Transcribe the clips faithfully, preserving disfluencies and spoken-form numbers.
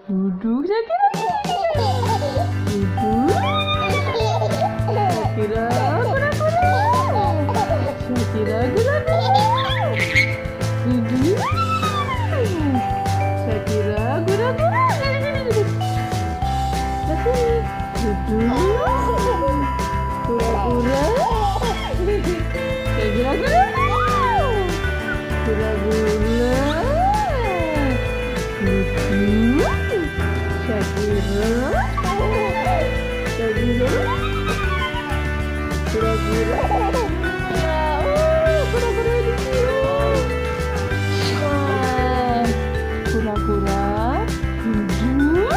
Duduk Shakira. Duduk. Shakira kura-kura. Shakira kura-kura. Duduk. Shakira kura-kura. Duduk. Kura-kura. Shakira kura-kura. Kura-kura. Duduk. Shakira, Shakira, kura-kura, oh, kura-kura dicium, wah, kura-kura duduk,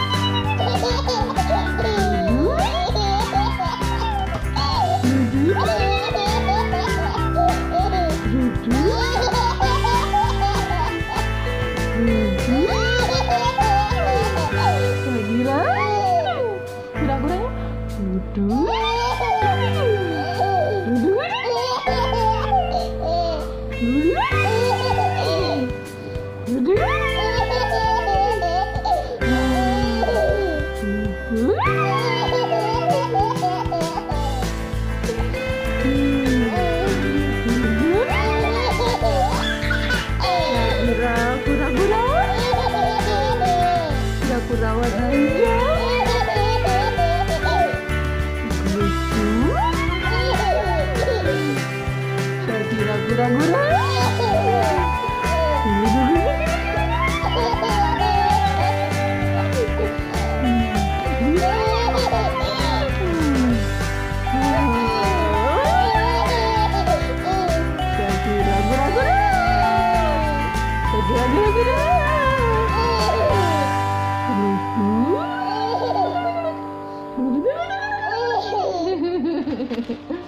duduk, duduk, duduk, duduk. Shakira, kura-kuranya duduk, duduk, duduk, duduk, Shakira, kura-kura, kura-kura warna hijau. Shakira kura-kura. Shakira kura-kura. Shakira kura-kura.